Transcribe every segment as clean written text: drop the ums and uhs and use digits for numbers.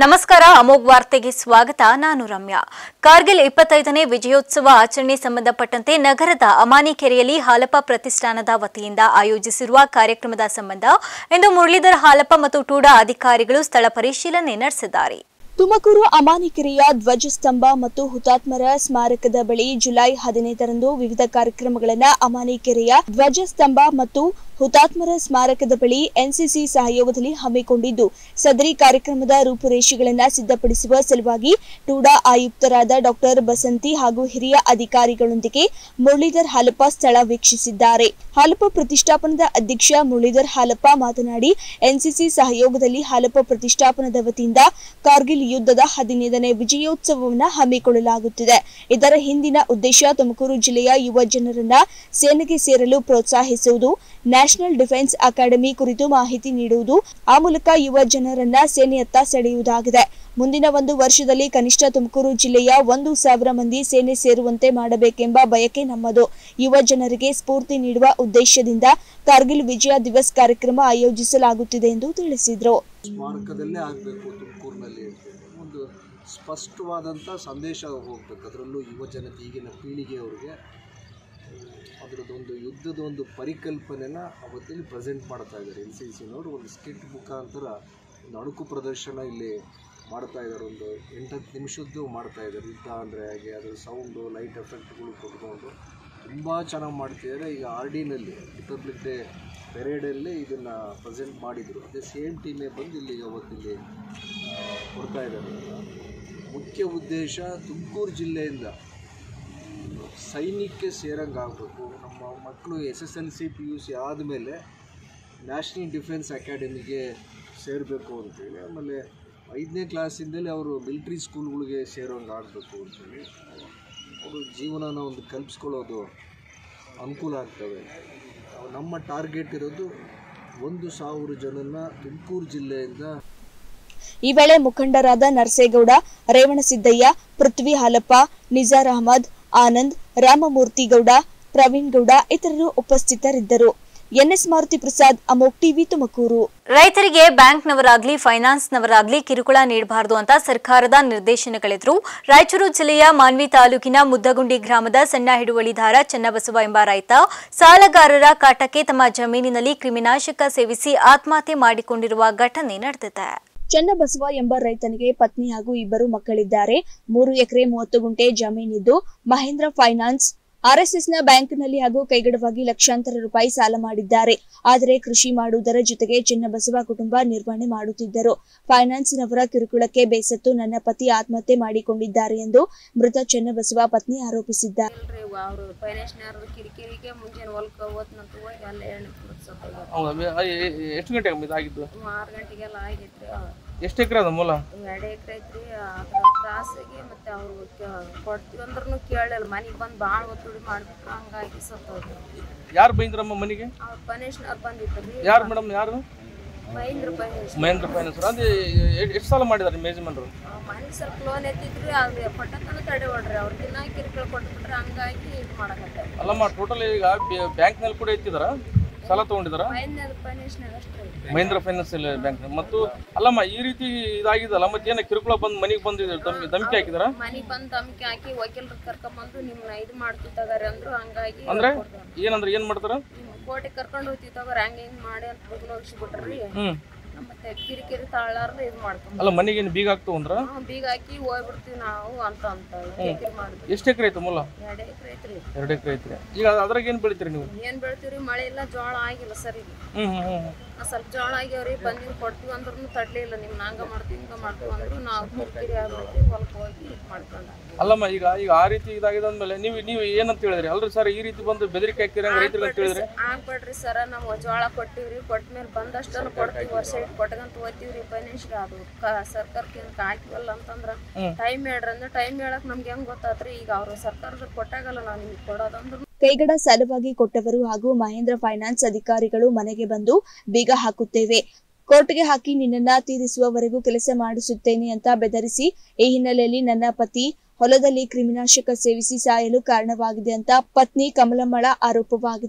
ನಮಸ್ಕಾರ ಅಮೋಘ್ ವಾರ್ತೆಗೆ ಸ್ವಾಗತ. ನಾನು ರಮ್ಯಾ. ಕಾರ್ಗಿಲ್ 25ನೇ ವಿಜಯೋತ್ಸವ ಆಚರಣೆ ಸಂಬಂಧಪಟ್ಟಂತೆ ನಗರದ ಅಮಾನಿಕೆರೆಯಲ್ಲಿ ಹಾಲಪ್ಪ ಪ್ರತಿಷ್ಠಾನದ ವತಿಯಿಂದ ಆಯೋಜಿಸಿರುವ ಕಾರ್ಯಕ್ರಮದ ಸಂಬಂಧ ಇಂದು ಮುರಳೀಧರ್ ಹಾಲಪ್ಪ ಮತ್ತು ಟೂಡಾ ಅಧಿಕಾರಿಗಳು ಸ್ಥಳ ಪರಿಶೀಲನೆ ನಡೆಸಿದ್ದಾರೆ. ತುಮಕೂರು ಅಮಾನಿಕೆರೆಯ ಧ್ವಜಸ್ತಂಭ ಮತ್ತು ಹುತಾತ್ಮರ ಸ್ಮಾರಕದ ಬಳಿ ಜುಲೈ 15ರಂದು ವಿವಿಧ ಕಾರ್ಯಕ್ರಮಗಳನ್ನು ಅಮಾನಿಕೆರೆಯ ಧ್ವಜಸ್ತಂಭ ಮತ್ತು ಹುತಾತ್ಮರ ಸ್ಮಾರಕದ ಬಳಿ ಎನ್ಸಿಸಿ ಸಹಯೋಗದಲ್ಲಿ ಹಮ್ಮಿಕೊಂಡಿದ್ದು, ಸದರಿ ಕಾರ್ಯಕ್ರಮದ ರೂಪುರೇಷೆಗಳನ್ನು ಸಿದ್ಧಪಡಿಸುವ ಸಲುವಾಗಿ ಟೂಡಾ ಆಯುಕ್ತರಾದ ಡಾಕ್ಟರ್ ಬಸಂತಿ ಹಾಗೂ ಹಿರಿಯ ಅಧಿಕಾರಿಗಳೊಂದಿಗೆ ಮುರಳೀಧರ್ ಹಾಲಪ್ಪ ಸ್ಥಳ ವೀಕ್ಷಿಸಿದ್ದಾರೆ. ಹಾಲಪ್ಪ ಪ್ರತಿಷ್ಠಾಪನದ ಅಧ್ಯಕ್ಷ ಮುರಳೀಧರ್ ಹಾಲಪ್ಪ ಮಾತನಾಡಿ, ಎನ್ಸಿಸಿ ಸಹಯೋಗದಲ್ಲಿ ಹಾಲಪ್ಪ ಪ್ರತಿಷ್ಠಾಪನದ ವತಿಯಿಂದ ಕಾರ್ಗಿಲ್ ಯುದ್ಧದ 15ನೇ ವಿಜಯೋತ್ಸವವನ್ನು ಹಮ್ಮಿಕೊಳ್ಳಲಾಗುತ್ತಿದೆ. ಇದರ ಹಿಂದಿನ ಉದ್ದೇಶ ತುಮಕೂರು ಜಿಲ್ಲೆಯ ಯುವ ಜನರನ್ನ ಸೇನೆಗೆ ಸೇರಲು ಪ್ರೋತ್ಸಾಹಿಸುವುದು, ನ್ಯಾಷನಲ್ ಡಿಫೆನ್ಸ್ ಅಕಾಡೆಮಿ ಕುರಿತು ಮಾಹಿತಿ ನೀಡುವುದು, ಆ ಮೂಲಕ ಯುವ ಜನರನ್ನ ಸೇನೆಯತ್ತ ಸೆಳೆಯುವುದಾಗಿದೆ. ಮುಂದಿನ 1 ವರ್ಷದಲ್ಲಿ ಕನಿಷ್ಠ ತುಮಕೂರು ಜಿಲ್ಲೆಯ 1,000 ಮಂದಿ ಸೇನೆ ಸೇರುವಂತೆ ಮಾಡಬೇಕೆಂಬ ಬಯಕೆ ನಮ್ಮದು. ಯುವ ಜನರಿಗೆ ಸ್ಫೂರ್ತಿ ನೀಡುವ ಉದ್ದೇಶದಿಂದ ಕಾರ್ಗಿಲ್ ವಿಜಯ ದಿವಸ್ ಕಾರ್ಯಕ್ರಮ ಆಯೋಜಿಸಲಾಗುತ್ತಿದೆ ಎಂದು ತಿಳಿಸಿದರು. ಸ್ಮಾರಕದಲ್ಲೇ ಆಗಬೇಕು ತುಮಕೂರಿನಲ್ಲಿ ಒಂದು ಸ್ಪಷ್ಟವಾದಂಥ ಸಂದೇಶ ಹೋಗಬೇಕು. ಅದರಲ್ಲೂ ಯುವ ಜನತೆ, ಈಗಿನ ಪೀಳಿಗೆಯವ್ರಿಗೆ ಅದರದ್ದೊಂದು ಯುದ್ಧದ ಒಂದು ಪರಿಕಲ್ಪನೆನ ಅವತ್ತಲ್ಲಿ ಪ್ರೆಸೆಂಟ್ ಮಾಡ್ತಾ ಇದ್ದಾರೆ. NCCನವರು ಒಂದು ಸ್ಕಿಟ್ ಮುಖಾಂತರ ಒಂದು ಅಣುಕು ಪ್ರದರ್ಶನ ಇಲ್ಲಿ ಮಾಡ್ತಾ ಇದ್ದಾರೆ. ಒಂದು 8-10 ನಿಮಿಷದ್ದು ಮಾಡ್ತಾ ಇದ್ದಾರೆ. ಯುದ್ಧ ಅಂದರೆ ಹಾಗೆ ಅದರ ಸೌಂಡು, ಲೈಟ್ ಎಫೆಕ್ಟ್ಗಳು ಕೊಟ್ಕೊಂಡು ತುಂಬ ಚೆನ್ನಾಗಿ ಮಾಡ್ತಿದ್ದಾರೆ. ಈಗ RDನಲ್ಲಿ ರಿಪಬ್ಲಿಕ್ ಡೇ ಪೆರೇಡಲ್ಲಿ ಇದನ್ನು ಪ್ರೆಸೆಂಟ್ ಮಾಡಿದರು. ಅದೇ ಸೇಮ್ ಟೀಮೇ ಬಂದು ಇಲ್ಲಿಗೆ ಅವತ್ತಿಲ್ಲಿ ಕೊಡ್ತಾ ಇದ್ದಾರೆ. ಮುಖ್ಯ ಉದ್ದೇಶ ತುಮಕೂರು ಜಿಲ್ಲೆಯಿಂದ ಸೈನ್ಯಕ್ಕೆ ಸೇರಂಗಾಗಬೇಕು. ನಮ್ಮ ಮಕ್ಕಳು SSLC PUC ಆದಮೇಲೆ ನ್ಯಾಷನಲ್ ಡಿಫೆನ್ಸ್ ಅಕಾಡೆಮಿಗೆ ಸೇರಬೇಕು ಅಂತೇಳಿ, ಆಮೇಲೆ 5ನೇ ಕ್ಲಾಸಿಂದಲೇ ಅವರು ಮಿಲಿಟ್ರಿ ಸ್ಕೂಲ್ಗಳಿಗೆ ಸೇರೋಂಗೆ ಆಗಬೇಕು ಅಂತೇಳಿ ಅವರು ಜೀವನನ ಒಂದು ಕಲ್ಪಿಸ್ಕೊಳ್ಳೋದು ಅನುಕೂಲ ಆಗ್ತವೆ. ನಮ್ಮ ಟಾರ್ಗೆಟ್ ಇರೋದು 1,000 ಜನನ ತುಮಕೂರು ಜಿಲ್ಲೆಯಿಂದ. ಈ ವೇಳೆ ಮುಖಂಡರಾದ ನರಸೇಗೌಡ, ರೇವಣಸಿದ್ದಯ್ಯ, ಪೃಥ್ವಿ ಹಾಲಪ್ಪ, ನಿಜಾರ್ ಅಹಮದ್, ಆನಂದ್, ರಾಮಮೂರ್ತಿಗೌಡ, ಪ್ರವೀಣ್ ಗೌಡ ಇತರರು ಉಪಸ್ಥಿತರಿದ್ದರು. NS Maruti Prasad, Amogh TV, Tumakuru. ರೈತರಿಗೆ ಬ್ಯಾಂಕ್ನವರಾಗ್ಲಿ ಫೈನಾನ್ಸ್ನವರಾಗ್ಲಿ ಕಿರುಕುಳ ನೀಡಬಾರದು ಅಂತ ಸರ್ಕಾರದ ನಿರ್ದೇಶನಗಳಿದ್ರು. ರಾಯಚೂರು ಜಿಲ್ಲೆಯ ಮಾನ್ವಿ ತಾಲೂಕಿನ ಮುದ್ದಗುಂಡಿ ಗ್ರಾಮದ ಸಣ್ಣ ಹಿಡುವಳಿದಾರ ಚನ್ನಬಸವ ಎಂಬ ರೈತ ಸಾಲಗಾರರ ಕಾಟಕ್ಕೆ ತಮ್ಮ ಜಮೀನಿನಲ್ಲಿ ಕ್ರಿಮಿನಾಶಕ ಸೇವಿಸಿ ಆತ್ಮಹತ್ಯೆ ಮಾಡಿಕೊಂಡಿರುವ ಘಟನೆ ನಡೆದಿದೆ. ಚನ್ನಬಸವ ಎಂಬ ರೈತನಿಗೆ ಪತ್ನಿ ಹಾಗೂ 2 ಮಕ್ಕಳಿದ್ದಾರೆ. 3 ಎಕರೆ 30 ಗುಂಟೆ ಜಮೀನಿದ್ದು ಮಹೇಂದ್ರ ಫೈನಾನ್ಸ್, RSSನ ಬ್ಯಾಂಕ್ನಲ್ಲಿ ಹಾಗೂ ಕೈಗಡವಾಗಿ ಲಕ್ಷಾಂತರ ರೂಪಾಯಿ ಸಾಲ ಮಾಡಿದ್ದಾರೆ. ಆದರೆ ಕೃಷಿ ಮಾಡುವುದರ ಜೊತೆಗೆ ಚನ್ನಬಸವ ಕುಟುಂಬ ನಿರ್ವಹಣೆ ಮಾಡುತ್ತಿದ್ದರು. ಫೈನಾನ್ಸ್ನವರ ಕಿರುಕುಳಕ್ಕೆ ಬೇಸತ್ತು ನನ್ನ ಪತಿ ಆತ್ಮಹತ್ಯೆ ಮಾಡಿಕೊಂಡಿದ್ದಾರೆ ಎಂದು ಮೃತ ಚನ್ನಬಸವ ಪತ್ನಿ ಆರೋಪಿಸಿದ್ದಾರೆ. ಎಷ್ಟು ಎಕರೆ ಅದ ಮೂಲ? 2 ಎಕರೆ ಐತ್ರಿ. ಕ್ರಾಸಿಗೆ ಮತ್ತೆ ಅವ್ರು ಕೊಡ್ತೀವಿ ಅಂದ್ರೂ ಕೇಳಲ್ಲ. ಮನೆಗೆ ಬಂದು ಭಾಳ ಒತ್ತುಡಿ ಮಾಡ್ಬಿಟ್ರು, ಹಂಗಾಗಿ ಸತ್ತೋದ್ರು. ಯಾರು ಬೈಂದ್ರಮ್ಮ ಮನೆಗೆ? ಅವ್ರು ಫೈನಾನ್ಸ್ನವ್ರು ಬಂದಿದ್ರು. ಯಾರು ಮೇಡಮ್? ಯಾರು? ಮಹೇಂದ್ರ ಫೈನಾನ್ಸ್. ಅದೇ ಎಷ್ಟು ಸಾಲ ಮಾಡಿದಾರೆ ನಿಮ್ಮ ಯಜಮಾನರು? ಮನೆ ಸ್ವಲ್ಪ ಲೋನ್ ಎತ್ತಿದ್ರಿ, ಅವ್ರು ಕೊಟ್ಟತನ ತಡೆ ಹೊಡ್ರಿ. ಅವ್ರು ದಿನ ಕಿರಿಕಿರಿ ಕೊಟ್ಬಿಟ್ರೆ, ಹಂಗಾಗಿ ಇದು ಮಾಡಕತ್ತೆ. ಅಲ್ಲಮ್ಮ, ಟೋಟಲ್ ಈಗ ಬ್ಯಾಂಕ್ನಲ್ಲಿ ಕೂಡ ಎತ್ತಿದಾರ ಸಾಲ ತಗೊಂಡಿದಾರ? Mahendra finance bank. ಮತ್ತು ಅಲ್ಲಮ್ಮ, ಈ ರೀತಿ ಇದಾಗಿದಲ್ಲ, ಮತ್ತೆ ಏನ ಕಿರುಕುಳ ಬಂದು ಮನೆಗೆ ಬಂದು ಧಮಕಿ ಹಾಕಿದಾರ? ಮನೆಗೆ ಬಂದು ಧಮಕಿ ಹಾಕಿ ವಕೀಲರು ಕರ್ಕೊಂಡ್ಬಂದು ನಿಮ್ನ ಇದು ಮಾಡ್ತಿದ್ದಾರೆ ಅಂದ್ರು. ಹಂಗಾಗಿ ಅಂದ್ರೆ ಏನಂದ್ರೆ ಏನ್ ಮಾಡ್ತಾರ? ಕೋರ್ಟಿಗೆ ಕರ್ಕೊಂಡು ಹೋಗ್ತೀವಿ ತಗೋರಿ, ಹಂಗೆ ಹಿಂಗ್ ಮಾಡಿ ಅಂತ ಹೋಗಿಸ್ಬಿಟ್ರಿ. ಮತ್ತೆ ಕಿರಿಕಿರಿ ತಾಳಾರ್ದು ಇದು ಮಾಡ್ತೀವಿ. ಅಲ್ಲ, ಮನೆಗೆ ಬೀಗ ಹಾಕ್ತು ಅಂದ್ರ? ಬೀಗ ಹಾಕಿ ಹೋಗ್ಬಿಡ್ತೀವಿ ನಾವು ಅಂತ ಎಷ್ಟು ಎಕರೆ ಐತೆ ಮೂಲ? 2 ಎಕರೆ ಐತ್ರಿ. 2 ಎಕರೆ ಐತ್ರಿ. ಈಗ ಅದ್ರಾಗ ಏನ್ ಬೆಳಿತೀರಿ ನೀವು? ಏನ್ ಬೆಳಿತೀವ್ರಿ? ಮಳೆ ಇಲ್ಲ, ಜೋಳ ಆಗಿಲ್ಲ ಸರ್. ಈಗ ಸ್ವಲ್ಪ ಜೋಳ ಆಗ್ಯಾವ್ರಿ, ಬಂದಿನ ಕೊಡ್ತೀವಿ ಅಂದ್ರೂ ತಡ್ಲಿಲ್ಲ. ನಿಮ್ನ ಹಂಗ ಮಾಡ್ತೀವಿ ಹಿಂಗ ಮಾಡ್ತೀವಿ ಅಂದ್ರು ನಾವು ಕಿರಿಕಿರಿ ಆಗ್ಬಿಡ್ತೀವಿ, ಹೊಲಕ್ಕೆ ಹೋಗಿ ಇದು ಮಾಡ್ಕೊಂಡ. ಅಲ್ಲಮ್ಮ, ಈಗ ಆ ರೀತಿ ಇದಾಗಿದೆ ಅಂದ್ಮೇಲೆ ನೀವು ಏನಂತ ಹೇಳಿದ್ರಿ? ಅಲ್ರಿ ಸರ್, ಈ ರೀತಿ ಬಂದು ಬೆದರಿಕೆ ಹಾಕಿರಂಗ ರೈತರಿಗೆ ಅಂತ ಹೇಳಿದ್ರಿ? ಆಗ್ಬೇಡ್ರಿ ಸರ, ನಾವು ಜೋಳ ಕೊಟ್ಟಿವ್ರಿ, ಕೊಟ್ಮೇಲೆ ಬಂದಷ್ಟನ್ನು ಕೊಡ್ತೀವಿ, ವರ್ಷ ಇಟ್ಟು ಕೊಟ್ಕಂತ ಹೋಗ್ತೀವ್ರಿ. ಫೈನಾನ್ಸ್ಗೆ ಅದು ಸರ್ಕಾರಕ್ಕೆ ಹಾಕಿವಲ್ಲ ಅಂತಂದ್ರ ಟೈಮ್ ಹೇಳ್ರಿ ಅಂದ್ರೆ ಟೈಮ್ ಹೇಳಕ್ ನಮ್ಗೆ ಹೆಂಗ್ ಗೊತ್ತಾತ್ರಿ? ಈಗ ಅವ್ರು ಸರ್ಕಾರದ ಕೊಟ್ಟಾಗಲ್ಲ ನಾವು ನಿಮ್ಗೆ ಕೊಡೋದಂದ್ರು. ಕೈಗಡ ಸಾಲವಾಗಿ ಕೊಟ್ಟವರು ಹಾಗೂ ಮಹೇಂದ್ರ ಫೈನಾನ್ಸ್ ಅಧಿಕಾರಿಗಳು ಮನೆಗೆ ಬಂದು ಬೀಗ ಹಾಕುತ್ತೇವೆ, ಕೋರ್ಟ್ಗೆ ಹಾಕಿ ನಿನ್ನನ್ನ ತೀರಿಸುವವರೆಗೂ ಕೆಲಸ ಮಾಡಿಸುತ್ತೇನೆ ಅಂತ ಬೆದರಿಸಿ, ಈ ಹಿನ್ನೆಲೆಯಲ್ಲಿ ನನ್ನ ಪತಿ ಹೊಲದಲ್ಲಿ ಕ್ರಿಮಿನಾಶಕ ಸೇವಿಸಿ ಸಾಯಲು ಕಾರಣವಾಗಿದೆ ಅಂತ ಪತ್ನಿ ಕಮಲಮ್ಮಳ ಆರೋಪವಾಗಿದೆ.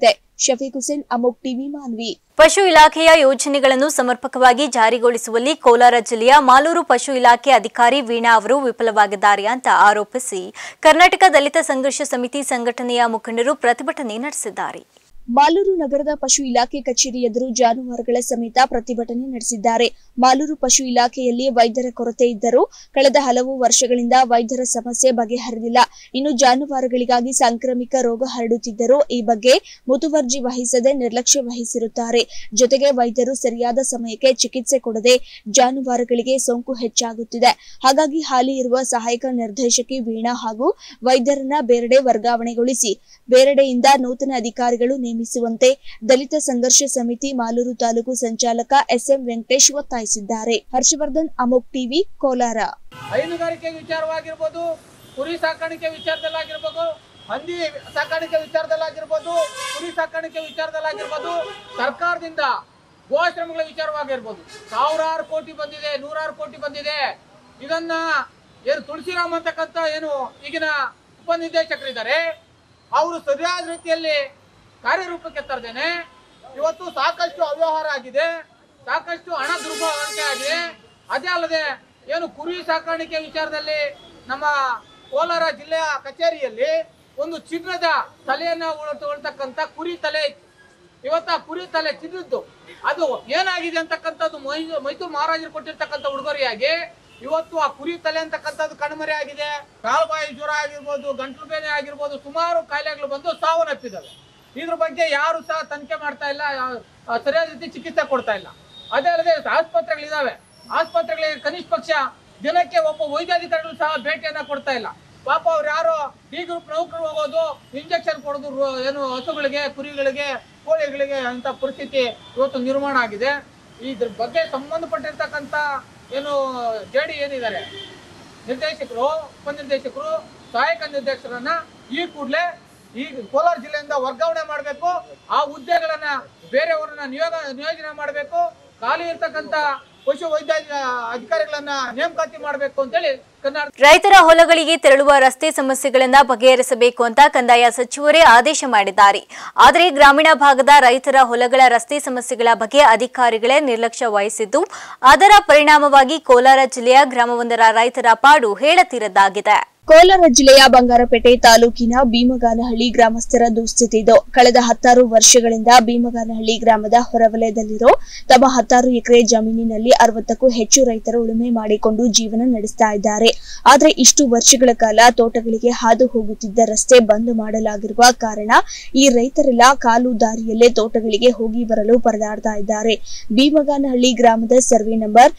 ಶಫೀಕ್ ಹುಸೇನ್, ಅಮೋಕ್ ಟಿವಿ, ಮಾನ್ವಿ. ಪಶು ಇಲಾಖೆಯ ಯೋಜನೆಗಳನ್ನು ಸಮರ್ಪಕವಾಗಿ ಜಾರಿಗೊಳಿಸುವಲ್ಲಿ ಕೋಲಾರ ಜಿಲ್ಲೆಯ ಮಾಲೂರು ಪಶು ಇಲಾಖೆ ಅಧಿಕಾರಿ ವೀಣಾ ಅವರು ವಿಫಲವಾಗಿದ್ದಾರೆ ಅಂತ ಆರೋಪಿಸಿ ಕರ್ನಾಟಕ ದಲಿತ ಸಂಘರ್ಷ ಸಮಿತಿ ಸಂಘಟನೆಯ ಮುಖಂಡರು ಪ್ರತಿಭಟನೆ ನಡೆಸಿದ್ದಾರೆ. ಮಾಲೂರು ನಗರದ ಪಶು ಇಲಾಖೆ ಕಚೇರಿ ಎದುರು ಜಾನುವಾರುಗಳ ಸಮೇತ ಪ್ರತಿಭಟನೆ ನಡೆಸಿದ್ದಾರೆ. ಮಾಲೂರು ಪಶು ಇಲಾಖೆಯಲ್ಲಿ ವೈದ್ಯರ ಕೊರತೆ ಇದ್ದರೂ ಕಳೆದ ಹಲವು ವರ್ಷಗಳಿಂದ ವೈದ್ಯರ ಸಮಸ್ಯೆ ಬಗೆಹರಿದಿಲ್ಲ. ಇನ್ನು ಜಾನುವಾರುಗಳಿಗಾಗಿ ಸಾಂಕ್ರಾಮಿಕ ರೋಗ ಹರಡುತ್ತಿದ್ದರೂ ಈ ಬಗ್ಗೆ ಮುತುವರ್ಜಿ ವಹಿಸದೆ ನಿರ್ಲಕ್ಷ್ಯ ವಹಿಸಿರುತ್ತಾರೆ. ಜೊತೆಗೆ ವೈದ್ಯರು ಸರಿಯಾದ ಸಮಯಕ್ಕೆ ಚಿಕಿತ್ಸೆ ಕೊಡದೆ ಜಾನುವಾರುಗಳಿಗೆ ಸೋಂಕು ಹೆಚ್ಚಾಗುತ್ತಿದೆ. ಹಾಗಾಗಿ ಹಾಲಿ ಇರುವ ಸಹಾಯಕ ನಿರ್ದೇಶಕಿ ವೀಣಾ ಹಾಗೂ ವೈದ್ಯರನ್ನ ಬೇರೆಡೆ ವರ್ಗಾವಣೆಗೊಳಿಸಿ ಬೇರೆಡೆಯಿಂದ ನೂತನ ಅಧಿಕಾರಿಗಳು ನೇಮಿಸುವಂತೆ ದಲಿತ ಸಂಘರ್ಷ ಸಮಿತಿ ಮಾಲೂರು ತಾಲೂಕು ಸಂಚಾಲಕ ಎಸ್ಎಂ ವೆಂಕಟೇಶ್ ಒತ್ತಾಯಿಸಿದ್ದಾರೆ. ಹರ್ಷವರ್ಧನ್, ಅಮೋಕ್ ಟಿವಿ, ಕೋಲಾರ. ಹೈನುಗಾರಿಕೆ ವಿಚಾರವಾಗಿರ್ಬೋದು, ಕುರಿ ಸಾಕಾಣಿಕೆ ವಿಚಾರದಲ್ಲಾಗಿರ್ಬೋದು, ಹಂದಿ ಸಾಕಾಣಿಕೆ ವಿಚಾರದಲ್ಲಾಗಿರ್ಬೋದು, ಕುರಿ ಸಾಕಾಣಿಕೆ ವಿಚಾರದಲ್ಲಾಗಿರ್ಬೋದು, ಸರ್ಕಾರದಿಂದ ಗೋಶ್ರಮಗಳ ವಿಚಾರವಾಗಿರ್ಬೋದು ಸಾವಿರಾರು ಕೋಟಿ ಬಂದಿದೆ, 100 ಕೋಟಿ ಬಂದಿದೆ. ಇದನ್ನ ಏನು ತುಳಸಿರಾಮ್ ಅಂತಕ್ಕಂಥ ಏನು ಈಗಿನ ಉಪನಿರ್ದೇಶಕರಿದ್ದಾರೆ, ಅವರು ಸರಿಯಾದ ರೀತಿಯಲ್ಲಿ ಕಾರ್ಯರೂಪಕ್ಕೆ ತರದೇನೆ ಇವತ್ತು ಸಾಕಷ್ಟು ಅವ್ಯವಹಾರ ಆಗಿದೆ, ಸಾಕಷ್ಟು ಹಣ ದುರ್ಬಳಕೆ ಆಗಿದೆ. ಅದೇ ಅಲ್ಲದೆ ಏನು ಕುರಿ ಸಾಕಾಣಿಕೆ ವಿಚಾರದಲ್ಲಿ ನಮ್ಮ ಕೋಲಾರ ಜಿಲ್ಲೆಯ ಕಚೇರಿಯಲ್ಲಿ ಒಂದು ಚಿನ್ನದ ತಲೆಯನ್ನ ಉಳ್ತಕ್ಕಂಥ ಕುರಿ ತಲೆ ಇವತ್ತು ಆ ಕುರಿ ತಲೆ ಚಿನ್ನದ್ದು ಅದು ಏನಾಗಿದೆ ಅಂತಕ್ಕಂಥದ್ದು ಮೈಸೂರು ಮಹಾರಾಜರು ಕೊಟ್ಟಿರ್ತಕ್ಕಂಥ ಉಡುಗೊರೆಯಾಗಿ ಇವತ್ತು ಆ ಕುರಿ ತಲೆ ಅಂತಕ್ಕಂಥದ್ದು ಕಣ್ಮರೆ ಆಗಿದೆ. ಕಾಲುಬಾಯಿ ಜ್ವರ ಆಗಿರ್ಬೋದು, ಗಂಟಲು ಬೇನೆ ಆಗಿರ್ಬೋದು, ಸುಮಾರು ಕಾಯಿಲೆಗಳು ಬಂದು ಸಾವನ್ನಪ್ಪಿದ್ದಾವೆ. ಇದ್ರ ಬಗ್ಗೆ ಯಾರು ಸಹ ತನಿಖೆ ಮಾಡ್ತಾ ಇಲ್ಲ, ಸರಿಯಾದ ರೀತಿ ಚಿಕಿತ್ಸೆ ಕೊಡ್ತಾ ಇಲ್ಲ. ಅದೇ ಅಲ್ಲದೆ ಆಸ್ಪತ್ರೆಗಳಿದಾವೆ, ಆಸ್ಪತ್ರೆಗಳಿಗೆ ಕನಿಷ್ಠ ಪಕ್ಷ ದಿನಕ್ಕೆ ಒಬ್ಬ ವೈದ್ಯಾಧಿಕಾರಿಗಳು ಸಹ ಭೇಟಿಯನ್ನ ಕೊಡ್ತಾ ಇಲ್ಲ. ಪಾಪ ಅವ್ರು ಯಾರೋ ಡಿ ಗ್ರೂಪ್ ನೌಕರು ಹೋಗೋದು, ಇಂಜೆಕ್ಷನ್ ಕೊಡೋದು ಏನು ಹಸುಗಳಿಗೆ, ಕುರಿಗಳಿಗೆ, ಕೋಳಿಗಳಿಗೆ ಅಂತ ಪರಿಸ್ಥಿತಿ ಇವತ್ತು ನಿರ್ಮಾಣ ಆಗಿದೆ. ಇದ್ರ ಬಗ್ಗೆ ಸಂಬಂಧಪಟ್ಟಿರ್ತಕ್ಕಂಥ ಏನು ಜೆಡಿ ಏನಿದ್ದಾರೆ ನಿರ್ದೇಶಕರು, ಉಪನಿರ್ದೇಶಕರು, ಸಹಾಯಕ ನಿರ್ದೇಶಕರನ್ನ ಈ ಕೂಡಲೇ ಈ ಕೋಲಾರ ಜಿಲ್ಲೆಯಿಂದ ವರ್ಗಾವಣೆ ಮಾಡಬೇಕು. ಆ ಹುದ್ದೆಗಳನ್ನ ಬೇರೆಯವರನ್ನ ನಿಯೋಜನೆ ಮಾಡಬೇಕು. ಖಾಲಿ ಇರ್ತಕ್ಕಂಥ ಪಶು ವೈದ್ಯ ಅಧಿಕಾರಿಗಳನ್ನ ನೇಮಕಾತಿ ಮಾಡಬೇಕು ಅಂತೇಳಿ ರೈತರ ಹೊಲಗಳಿಗೆ ತೆರಳುವ ರಸ್ತೆ ಸಮಸ್ಯೆಗಳನ್ನ ಬಗೆಹರಿಸಬೇಕು ಅಂತ ಕಂದಾಯ ಸಚಿವರೇ ಆದೇಶ ಮಾಡಿದ್ದಾರೆ. ಆದರೆ ಗ್ರಾಮೀಣ ಭಾಗದ ರೈತರ ಹೊಲಗಳ ರಸ್ತೆ ಸಮಸ್ಯೆಗಳ ಬಗ್ಗೆ ಅಧಿಕಾರಿಗಳೇ ನಿರ್ಲಕ್ಷ್ಯ ವಹಿಸಿದ್ದು ಅದರ ಪರಿಣಾಮವಾಗಿ ಕೋಲಾರ ಜಿಲ್ಲೆಯ ಗ್ರಾಮವೊಂದರ ರೈತರ ಪಾಡು ಹೇಳತೀರದ್ದಾಗಿದೆ. ಕೋಲಾರ ಜಿಲ್ಲೆಯ ಬಂಗಾರಪೇಟೆ ತಾಲೂಕಿನ ಭೀಮಗಾನಹಳ್ಳಿ ಗ್ರಾಮಸ್ಥರ ದುಸ್ಥಿತಿ ಇದು. ಕಳೆದ 16 ವರ್ಷಗಳಿಂದ ಭೀಮಗಾನಹಳ್ಳಿ ಗ್ರಾಮದ ಹೊರವಲಯದಲ್ಲಿರೋ ತಮ್ಮ 16 ಎಕರೆ ಜಮೀನಿನಲ್ಲಿ 60ಕ್ಕೂ ಹೆಚ್ಚು ರೈತರು ಉಳುಮೆ ಮಾಡಿಕೊಂಡು ಜೀವನ ನಡೆಸ್ತಾ ಇದ್ದಾರೆ. ಆದರೆ ಇಷ್ಟು ವರ್ಷಗಳ ಕಾಲ ತೋಟಗಳಿಗೆ ಹಾದು ಹೋಗುತ್ತಿದ್ದ ರಸ್ತೆ ಬಂದ್ ಮಾಡಲಾಗಿರುವ ಕಾರಣ ಈ ರೈತರೆಲ್ಲ ಕಾಲು ದಾರಿಯಲ್ಲೇ ತೋಟಗಳಿಗೆ ಹೋಗಿ ಬರಲು ಪರದಾಡ್ತಾ ಇದ್ದಾರೆ. ಭೀಮಗಾನಹಳ್ಳಿ ಗ್ರಾಮದ ಸರ್ವೆ ನಂಬರ್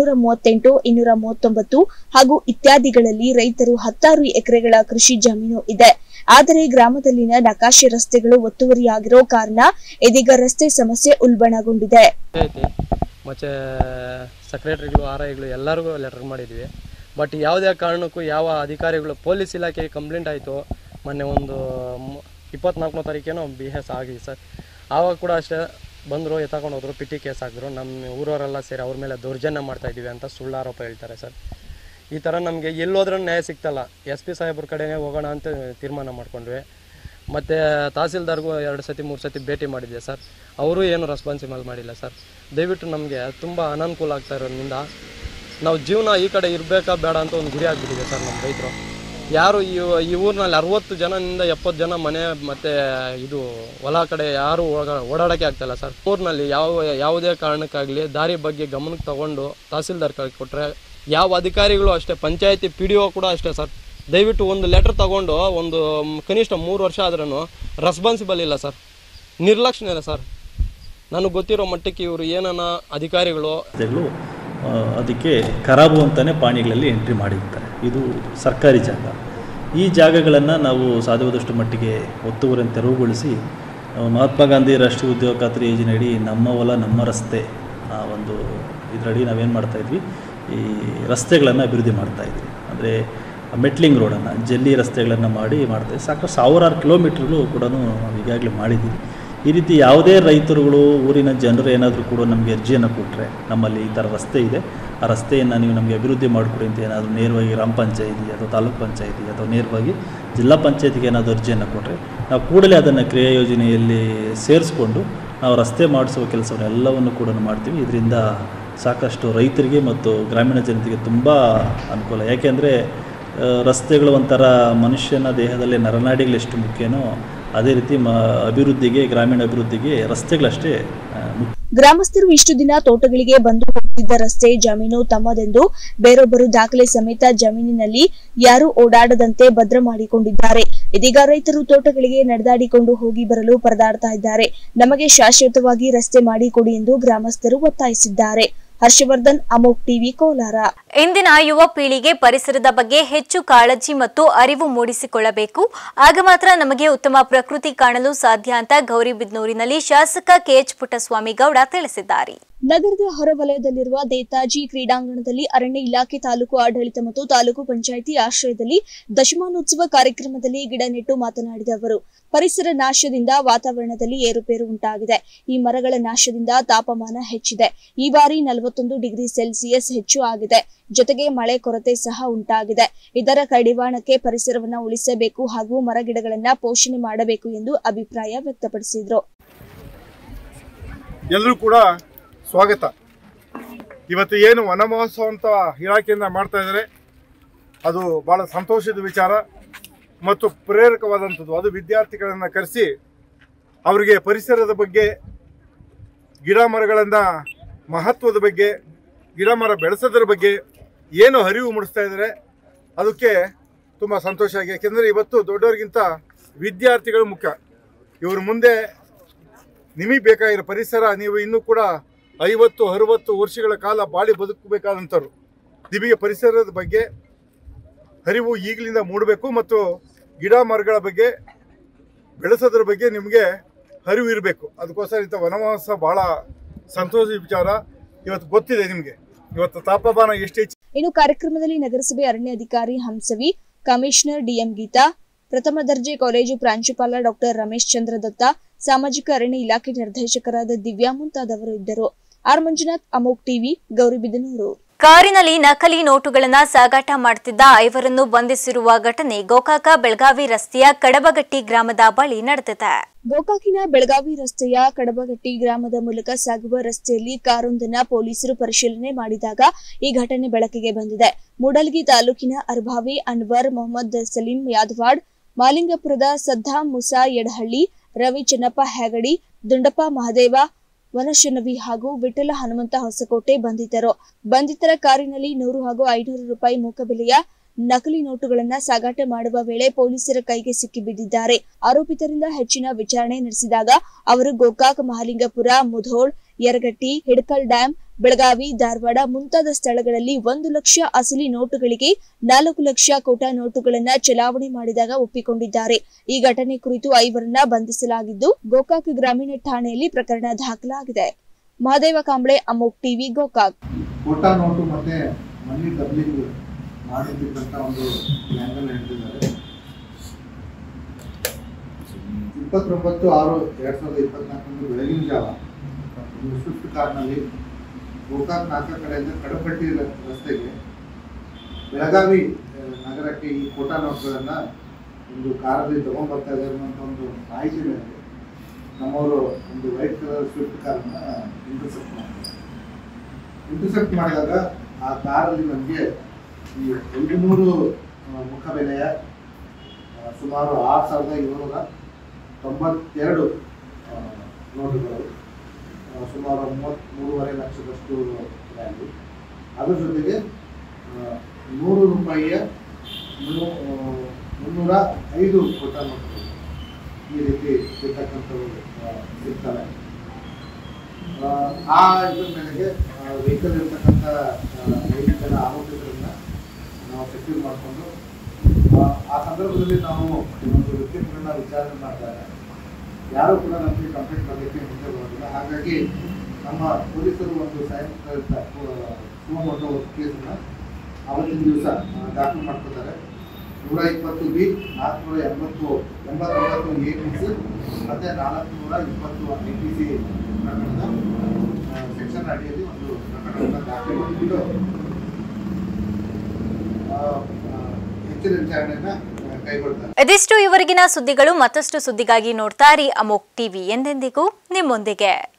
238, 239 ಹಾಗೂ ಇತ್ಯಾದಿಗಳಲ್ಲಿ ರೈತರು 16 ಎಕರೆಗಳ ಕೃಷಿ ಜಮೀನು ಇದೆ. ಆದರೆ ಗ್ರಾಮದಲ್ಲಿನ ನಕಾಶೆ ರಸ್ತೆಗಳು ಒತ್ತುವರಿಯಾಗಿರೋ ಕಾರಣ ಇದೀಗ ರಸ್ತೆ ಸಮಸ್ಯೆ ಉಲ್ಬಣಗೊಂಡಿದೆ. ಮತ್ತೆ ಸೆಕ್ರೆಟರಿಗಳು, ಆರ್ಐಗಳು ಎಲ್ಲರಿಗೂ ಲೆಟರ್ ಮಾಡಿದ್ವಿ. ಬಟ್ ಯಾವುದೇ ಕಾರಣಕ್ಕೂ ಯಾವ ಅಧಿಕಾರಿಗಳು ಪೊಲೀಸ್ ಇಲಾಖೆಗೆ ಕಂಪ್ಲೇಂಟ್ ಆಯಿತು. ಮೊನ್ನೆ ಒಂದು 24ನೇ ತಾರೀಕೇನೋ BS ಆಗಿದೆ ಸರ್. ಆವಾಗ ಕೂಡ ಅಷ್ಟೇ ಬಂದರು, ಎತ್ತಾಕೊಂಡು ಹೋದ್ರು, ಪಿಟಿ ಕೇಸ್ ಹಾಕಿದ್ರು. ನಮ್ಮ ಊರವರೆಲ್ಲ ಸೇರಿ ಅವ್ರ ಮೇಲೆ ದೌರ್ಜನ್ಯ ಮಾಡ್ತಾ ಇದ್ದೀವಿ ಅಂತ ಸುಳ್ಳು ಆರೋಪ ಹೇಳ್ತಾರೆ ಸರ್. ಈ ಥರ ನಮಗೆ ಎಲ್ಲೋದ್ರೂ ನ್ಯಾಯ ಸಿಗ್ತಲ್ಲ. SP ಸಾಹೇಬ್ರ ಕಡೆನೇ ಹೋಗೋಣ ಅಂತ ತೀರ್ಮಾನ ಮಾಡ್ಕೊಂಡ್ವಿ. ಮತ್ತು ತಹಸೀಲ್ದಾರ್ಗೂ 2 ಸತಿ 3 ಸತಿ ಭೇಟಿ ಮಾಡಿದ್ದೆ ಸರ್. ಅವರು ಏನು ರೆಸ್ಪಾನ್ಸಿಬಲ್ ಮಾಡಿಲ್ಲ ಸರ್. ದಯವಿಟ್ಟು ನಮಗೆ ತುಂಬ ಅನಾನುಕೂಲ ಆಗ್ತಾ ಇರೋದ್ರಿಂದ ನಾವು ಜೀವನ ಈ ಕಡೆ ಇರಬೇಕಾ ಬೇಡ ಅಂತ ಒಂದು ಗುರಿ ಆಗಿಬಿಟ್ಟಿದೆ ಸರ್. ನಮ್ಮ ರೈತರು ಯಾರು ಈ ಊರಿನಲ್ಲಿ 60 ಜನದಿಂದ 70 ಜನ ಮನೆ ಮತ್ತು ಇದು ಹೊಲ ಕಡೆ ಯಾರು ಓಡಾಡೋಕ್ಕೆ ಆಗ್ತಾಯಿಲ್ಲ ಸರ್. ಊರಿನಲ್ಲಿ ಯಾವುದೇ ಕಾರಣಕ್ಕಾಗಲಿ ದಾರಿ ಬಗ್ಗೆ ಗಮನಕ್ಕೆ ತಗೊಂಡು ತಹಸೀಲ್ದಾರ್ ಕೈ ಕೊಟ್ಟರೆ, ಯಾವ ಅಧಿಕಾರಿಗಳು ಅಷ್ಟೇ, ಪಂಚಾಯತಿ PDO ಕೂಡ ಅಷ್ಟೇ ಸರ್. ದಯವಿಟ್ಟು ಒಂದು ಲೆಟರ್ ತಗೊಂಡು ಒಂದು ಕನಿಷ್ಠ 3 ವರ್ಷ ಆದ್ರೂ ರೆಸ್ಪಾನ್ಸಿಬಲ್ ಇಲ್ಲ ಸರ್. ನಿರ್ಲಕ್ಷ್ಯ ಇಲ್ಲ ಸರ್. ನನಗೆ ಗೊತ್ತಿರೋ ಮಟ್ಟಕ್ಕೆ ಇವರು ಏನನ್ನ ಅಧಿಕಾರಿಗಳು ಅದಕ್ಕೆ ಖರಾಬು ಅಂತಲೇ ಪಾಣಿಗಳಲ್ಲಿ ಎಂಟ್ರಿ ಮಾಡಿರ್ತಾರೆ. ಇದು ಸರ್ಕಾರಿ ಜಾಗ. ಈ ಜಾಗಗಳನ್ನು ನಾವು ಸಾಧ್ಯವಾದಷ್ಟು ಮಟ್ಟಿಗೆ ಒತ್ತುವರಿಯನ್ನು ತೆರವುಗೊಳಿಸಿ ಮಹಾತ್ಮ ಗಾಂಧಿ ರಾಷ್ಟ್ರೀಯ ಉದ್ಯೋಗ ಖಾತ್ರಿ ಯೋಜನೆಯಡಿ ನಮ್ಮ ಹೊಲ ನಮ್ಮ ರಸ್ತೆ ಒಂದು ಇದರಡಿ ನಾವೇನು ಮಾಡ್ತಾಯಿದ್ವಿ, ಈ ರಸ್ತೆಗಳನ್ನು ಅಭಿವೃದ್ಧಿ ಮಾಡ್ತಾಯಿದ್ವಿ. ಅಂದರೆ ಮೆಟ್ಲಿಂಗ್ ರೋಡನ್ನು, ಜಲ್ಲಿ ರಸ್ತೆಗಳನ್ನು ಮಾಡ್ತಾಯಿದ್ವಿ. ಸಾಕಷ್ಟು ಸಾವಿರಾರು ಕಿಲೋಮೀಟ್ರ್ಗಳು ಕೂಡ ನಾವು ಈಗಾಗಲೇ ಮಾಡಿದ್ದೀವಿ. ಈ ರೀತಿ ಯಾವುದೇ ರೈತರುಗಳು, ಊರಿನ ಜನರು ಏನಾದರೂ ಕೂಡ ನಮಗೆ ಅರ್ಜಿಯನ್ನು ಕೊಟ್ಟರೆ, ನಮ್ಮಲ್ಲಿ ಈ ಥರ ರಸ್ತೆ ಇದೆ, ಆ ರಸ್ತೆಯನ್ನು ನೀವು ನಮಗೆ ಅಭಿವೃದ್ಧಿ ಮಾಡಿಕೊಡಿ ಅಂತ ಏನಾದರೂ ನೇರವಾಗಿ ಗ್ರಾಮ ಪಂಚಾಯಿತಿ ಅಥವಾ ತಾಲೂಕು ಪಂಚಾಯಿತಿ ಅಥವಾ ನೇರವಾಗಿ ಜಿಲ್ಲಾ ಪಂಚಾಯತಿಗೆ ಏನಾದರೂ ಅರ್ಜಿಯನ್ನು ಕೊಟ್ಟರೆ ನಾವು ಕೂಡಲೇ ಅದನ್ನು ಕ್ರಿಯಾ ಯೋಜನೆಯಲ್ಲಿ ಸೇರಿಸ್ಕೊಂಡು ನಾವು ರಸ್ತೆ ಮಾಡಿಸುವ ಕೆಲಸವನ್ನು ಎಲ್ಲವನ್ನು ಕೂಡ ಮಾಡ್ತೀವಿ. ಇದರಿಂದ ಸಾಕಷ್ಟು ರೈತರಿಗೆ ಮತ್ತು ಗ್ರಾಮೀಣ ಜನತೆಗೆ ತುಂಬ ಅನುಕೂಲ. ಯಾಕೆಂದರೆ ರಸ್ತೆಗಳು ಒಂಥರ ಮನುಷ್ಯನ ದೇಹದಲ್ಲಿ ನರನಾಡಿಗಳೆಷ್ಟು ಮುಖ್ಯನೋ ಅದೇ ರೀತಿ ಅಭಿವೃದ್ಧಿಗೆ, ಗ್ರಾಮೀಣ ಅಭಿವೃದ್ಧಿಗೆ ರಸ್ತೆಗಳಷ್ಟೇ ಮುಖ್ಯ. ಗ್ರಾಮಸ್ಥರು ಇಷ್ಟು ದಿನ ತೋಟಗಳಿಗೆ ಬಂದು ಹೋಗುತ್ತಿದ್ದ ರಸ್ತೆ ಜಮೀನು ತಮ್ಮದೆಂದು ಬೇರೊಬ್ಬರು ದಾಖಲೆ ಸಮೇತ ಜಮೀನಿನಲ್ಲಿ ಯಾರೂ ಓಡಾಡದಂತೆ ಭದ್ರ ಮಾಡಿಕೊಂಡಿದ್ದಾರೆ. ಇದೀಗ ರೈತರು ತೋಟಗಳಿಗೆ ನಡೆದಾಡಿಕೊಂಡು ಹೋಗಿ ಬರಲು ಪರದಾಡ್ತಾ ಇದ್ದಾರೆ. ನಮಗೆ ಶಾಶ್ವತವಾಗಿ ರಸ್ತೆ ಮಾಡಿಕೊಡಿ ಎಂದು ಗ್ರಾಮಸ್ಥರು ಒತ್ತಾಯಿಸಿದ್ದಾರೆ. ಹರ್ಷವರ್ಧನ್, ಅಮೋಕ್ ಟಿವಿ, ಕೋಲಾರ. ಇಂದಿನ ಯುವ ಪೀಳಿಗೆ ಪರಿಸರದ ಬಗ್ಗೆ ಹೆಚ್ಚು ಕಾಳಜಿ ಮತ್ತು ಅರಿವು ಮೂಡಿಸಿಕೊಳ್ಳಬೇಕು. ಆಗ ಮಾತ್ರ ನಮಗೆ ಉತ್ತಮ ಪ್ರಕೃತಿ ಕಾಣಲು ಸಾಧ್ಯ ಅಂತ ಗೌರಿಬಿದನೂರಿನಲ್ಲಿ ಶಾಸಕ ಕೆಎಚ್ ಪುಟ್ಟಸ್ವಾಮಿ ಗೌಡ ತಿಳಿಸಿದ್ದಾರೆ. ನಗರದ ಹೊರವಲಯದಲ್ಲಿರುವ ನೇತಾಜಿ ಕ್ರೀಡಾಂಗಣದಲ್ಲಿ ಅರಣ್ಯ ಇಲಾಖೆ, ತಾಲೂಕು ಆಡಳಿತ ಮತ್ತು ತಾಲೂಕು ಪಂಚಾಯಿತಿ ಆಶ್ರಯದಲ್ಲಿ ದಶಮಾನೋತ್ಸವ ಕಾರ್ಯಕ್ರಮದಲ್ಲಿ ಗಿಡ ನೆಟ್ಟು ಮಾತನಾಡಿದ ಅವರು, ಪರಿಸರ ನಾಶದಿಂದ ವಾತಾವರಣದಲ್ಲಿ ಏರುಪೇರು ಉಂಟಾಗಿದೆ. ಈ ಮರಗಳ ನಾಶದಿಂದ ತಾಪಮಾನ ಹೆಚ್ಚಿದೆ. ಈ ಬಾರಿ 41 ಡಿಗ್ರಿ ಸೆಲ್ಸಿಯಸ್ ಹೆಚ್ಚು ಆಗಿದೆ. ಜೊತೆಗೆ ಮಳೆ ಕೊರತೆ ಸಹ ಉಂಟಾಗಿದೆ. ಇದರ ಕಡಿವಾಣಕ್ಕೆ ಪರಿಸರವನ್ನು ಉಳಿಸಬೇಕು ಹಾಗೂ ಮರಗಿಡಗಳನ್ನ ಪೋಷಣೆ ಮಾಡಬೇಕು ಎಂದು ಅಭಿಪ್ರಾಯ ವ್ಯಕ್ತಪಡಿಸಿದರು. ಎಲ್ಲರೂ ಕೂಡ ಸ್ವಾಗತ. ಇವತ್ತು ಏನು ವನ ಮಹೋತ್ಸವ ಅಂತ ಇಲಾಖೆಯಿಂದ ಮಾಡ್ತಾ ಇದ್ದಾರೆ, ಅದು ಭಾಳ ಸಂತೋಷದ ವಿಚಾರ ಮತ್ತು ಪ್ರೇರಕವಾದಂಥದ್ದು. ಅದು ವಿದ್ಯಾರ್ಥಿಗಳನ್ನು ಕರೆಸಿ ಅವರಿಗೆ ಪರಿಸರದ ಬಗ್ಗೆ, ಗಿಡ ಮರಗಳನ್ನು ಮಹತ್ವದ ಬಗ್ಗೆ, ಗಿಡ ಮರ ಬೆಳೆಸೋದ್ರ ಬಗ್ಗೆ ಏನು ಅರಿವು ಮೂಡಿಸ್ತಾ ಇದ್ದಾರೆ, ಅದಕ್ಕೆ ತುಂಬ ಸಂತೋಷ ಆಗಿದೆ. ಯಾಕೆಂದರೆ ಇವತ್ತು ದೊಡ್ಡವರಿಗಿಂತ ವಿದ್ಯಾರ್ಥಿಗಳು ಮುಖ್ಯ. ಇವರು ಮುಂದೆ ನಿಮಗೆ ಬೇಕಾಗಿರೋ ಪರಿಸರ, ನೀವು ಇನ್ನೂ ಕೂಡ 50-60 ವರ್ಷಗಳ ಕಾಲ ಬಾಳಿ ಬದುಕಬೇಕಾದಂಥವ್ರು. ನಿಮಗೆ ಪರಿಸರದ ಬಗ್ಗೆ ಅರಿವು ಈಗಲಿಂದ ಮೂಡಬೇಕು ಮತ್ತು ಗಿಡ ಮರಗಳ ಬಗ್ಗೆ ಬೆಳೆಸೋದ್ರ ಬಗ್ಗೆ ನಿಮಗೆ ಅರಿವು ಇರಬೇಕು. ಅದಕ್ಕೋಸ್ಕರ ಇಂಥ ವನ ಮಹೋತ್ಸವ ಭಾಳ ಸಂತೋಷದ ವಿಚಾರ. ಇವತ್ತು ಗೊತ್ತಿದೆ ನಿಮಗೆ ಇವತ್ತು ತಾಪಮಾನ ಎಷ್ಟು ಹೆಚ್ಚು. ಇನ್ನು ಕಾರ್ಯಕ್ರಮದಲ್ಲಿ ನಗರಸಭೆ ಅರಣ್ಯಾಧಿಕಾರಿ ಹಂಸವಿ, ಕಮಿಷನರ್ ಡಿಎಂ ಗೀತಾ, ಪ್ರಥಮ ದರ್ಜೆ ಕಾಲೇಜು ಪ್ರಾಂಶುಪಾಲ ಡಾಕ್ಟರ್ ರಮೇಶ್ ಚಂದ್ರ ದತ್ತ, ಸಾಮಾಜಿಕ ಅರಣ್ಯ ಇಲಾಖೆ ನಿರ್ದೇಶಕರಾದ ದಿವ್ಯಾ ಮುಂತಾದವರು ಇದ್ದರು. ಆರ್ ಮಂಜುನಾಥ್, ಅಮೋಕ್ ಟಿವಿ, ಗೌರಿಬಿದನೂರು. ಕಾರಿನಲ್ಲಿ ನಕಲಿ ನೋಟುಗಳನ್ನು ಸಾಗಾಟ ಮಾಡುತ್ತಿದ್ದ 5ರನ್ನು ಬಂಧಿಸಿರುವ ಘಟನೆ ಗೋಕಾಕ ಬೆಳಗಾವಿ ರಸ್ತೆಯ ಕಡಬಗಟ್ಟಿ ಗ್ರಾಮದ ಬಳಿ ನಡೆದಿದೆ. ಗೋಕಾಕಿನ ಬೆಳಗಾವಿ ರಸ್ತೆಯ ಕಡಬಗಟ್ಟಿ ಗ್ರಾಮದ ಮೂಲಕ ಸಾಗುವ ರಸ್ತೆಯಲ್ಲಿ ಕಾರೊಂದನ್ನ ಪೊಲೀಸರು ಪರಿಶೀಲನೆ ಮಾಡಿದಾಗ ಈ ಘಟನೆ ಬೆಳಕಿಗೆ ಬಂದಿದೆ. ಮೂಡಲಗಿ ತಾಲೂಕಿನ ಅರ್ಭಾವಿ ಅನ್ವರ್ ಮೊಹಮ್ಮದ್ ಸಲೀಂ ಯಾದವಾಡ್, ಮಾಲಿಂಗಪುರದ ಸದ್ದಾಂ ಮುಸಾ ಯಡಹಳ್ಳಿ, ರವಿ ಚೆನ್ನಪ್ಪ ಹ್ಯಾಗಡಿ, ದುಂಡಪ್ಪ ಮಹದೇವ ವನಶನವಿ ಹಾಗೂ ವಿಠಲ ಹನುಮಂತ ಹೊಸಕೋಟೆ ಬಂಧಿತರು. ಬಂಧಿತರ ಕಾರಿನಲ್ಲಿ 100 ಹಾಗೂ 500 ರೂಪಾಯಿ ಮುಖಬೆಲೆಯ ನಕಲಿ ನೋಟುಗಳನ್ನು ಸಾಗಾಟ ಮಾಡುವ ವೇಳೆ ಪೊಲೀಸರ ಕೈಗೆ ಸಿಕ್ಕಿಬಿದ್ದಿದ್ದಾರೆ. ಆರೋಪಿತರಿಂದ ಹೆಚ್ಚಿನ ವಿಚಾರಣೆ ನಡೆಸಿದಾಗ ಅವರು ಗೋಕಾಕ್, ಮಹಾಲಿಂಗಪುರ, ಮುಧೋಳ್, ಯರಗಟ್ಟಿ, ಹಿಡಕಲ್ ಡ್ಯಾಂ, ಬೆಳಗಾವಿ, ಧಾರವಾಡ ಮುಂತಾದ ಸ್ಥಳಗಳಲ್ಲಿ 1 ಲಕ್ಷ ಅಸಲಿ ನೋಟುಗಳಿಗೆ 4 ಲಕ್ಷ ಕೋಟಾ ನೋಟುಗಳನ್ನು ಚಲಾವಣೆ ಮಾಡಿದಾಗ ಒಪ್ಪಿಕೊಂಡಿದ್ದಾರೆ. ಈ ಘಟನೆ ಕುರಿತು 5ರನ್ನ ಬಂಧಿಸಲಾಗಿದ್ದು ಗೋಕಾಕ್ ಗ್ರಾಮೀಣ ಠಾಣೆಯಲ್ಲಿ ಪ್ರಕರಣ ದಾಖಲಾಗಿದೆ. ಮಹದೇವ ಕಾಂಬ್ಳೆ, ಅಮೋಕ್ ಟಿವಿ, ಗೋಕಾಕ್. ಕೋಟಾ ನೋಟು ಮತ್ತೆ ಮನಿ ಡಬ್ಲಿಂಗ್ ಮಾಡುತ್ತಿದ್ದಂತ ಒಂದು ಆಂಗಲ್ ಹೇಳ್ತಿದ್ದಾರೆ. 29/6/2024 ಬೆಳಗಿನ ಜಾವ ಸ್ವಿಫ್ಟ್ ಕಾರ್ನಲ್ಲಿ ಗೋಕಾಕ್ ನಾಲ್ಕ ಕಡೆಯಿಂದ ಕಡಬಟ್ಟಿ ರಸ್ತೆಗೆ ಬೆಳಗಾವಿ ನಗರಕ್ಕೆ ಈ ಕೋಟಾ ನೋಟ್ಗಳನ್ನು ಒಂದು ಕಾರಲ್ಲಿ ತಗೊಂಡ್ಬರ್ತಾ ಇದ್ದಾರೆ ಅನ್ನೋಂಥ ಒಂದು ಮಾಹಿತಿ ಮೇಲೆ ನಮ್ಮವರು ಒಂದು ವೈಟ್ ಕಲರ್ ಸ್ವಿಫ್ಟ್ ಕಾರನ್ನ ಇಂಟರ್ಸೆಪ್ಟ್ ಮಾಡಿದಾಗ ಆ ಕಾರಲ್ಲಿ ನಮಗೆ ಈ 100 ಮುಖಬೆಲೆಯ ಸುಮಾರು 6,792 ನೋಟುಗಳು, ಸುಮಾರು 33.5 ಲಕ್ಷದಷ್ಟು ವ್ಯಾಲ್ಯೂ. ಅದ್ರ ಜೊತೆಗೆ 100 ರೂಪಾಯಿಯ 305 ಕೋಟಾ ನೋಟುಗಳು ಈ ರೀತಿ ಇರ್ತಕ್ಕಂಥವು ಸಿಗ್ತವೆ. ಆ ಇದ್ರ ಮೇಲೆಗೆ ವೆಹಿಕಲ್ ಇರ್ತಕ್ಕಂಥ 5 ಜನ ಆರೋಪಿತರನ್ನ ನಾವು ಸೆಕ್ಯೂರ್ ಮಾಡಿಕೊಂಡು ಆ ಸಂದರ್ಭದಲ್ಲಿ ನಾವು ಒಂದು ವ್ಯಕ್ತಿಗಳನ್ನ ವಿಚಾರಣೆ ಮಾಡಿದಾಗ ಯಾರು ಕೂಡ ನಮಗೆ ಕಂಪ್ಲೇಂಟ್ ಮಾಡಲಿಕ್ಕೆ ಮುಂದೆ ಬರೋದಿಲ್ಲ. ಹಾಗಾಗಿ ನಮ್ಮ ಪೊಲೀಸರು ಒಂದು ಸುಮೋಟೋ ಕೇಸನ್ನು ಅವತ್ತಿನ ದಿವಸ ದಾಖಲು ಮಾಡ್ಕೊತಾರೆ. 120B 489 APC ಮತ್ತು 420 IPC ಪ್ರಕರಣದ ಸೆಕ್ಷನ್ ಅಡಿಯಲ್ಲಿ ಒಂದು ಪ್ರಕರಣವನ್ನು ದಾಖಲೆ ಮಾಡಿಬಿಟ್ಟು ಹೆಚ್ಚಿನ ವಿಚಾರಣೆಯನ್ನ ಕೈಗೊಳ್ತಾರೆ. ಇದಿಷ್ಟು ಇವರೆಗಿನ ಸುದ್ದಿಗಳು. ಮತ್ತಷ್ಟು ಸುದ್ದಿಗಾಗಿ ನೋಡ್ತಾ ಇರಿ ಅಮೋಕ್ ಟಿವಿ, ಎಂದೆಂದಿಗೂ ನಿಮ್ಮೊಂದಿಗೆ.